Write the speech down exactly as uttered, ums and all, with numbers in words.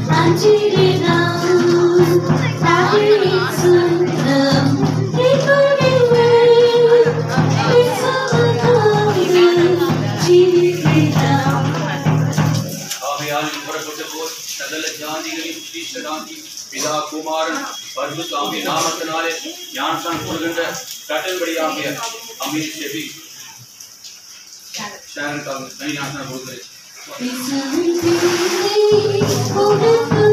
पिता कुमार परिशुद्ध आत्मा नामத்தினாலே ஞானஸ்நானம் கொடுக்கின்ற கட்டளைப்படியாக அமீர் ஷெபி ஷாரன் கால் ஞானஸ்நானம் கொடுக்கிறேன்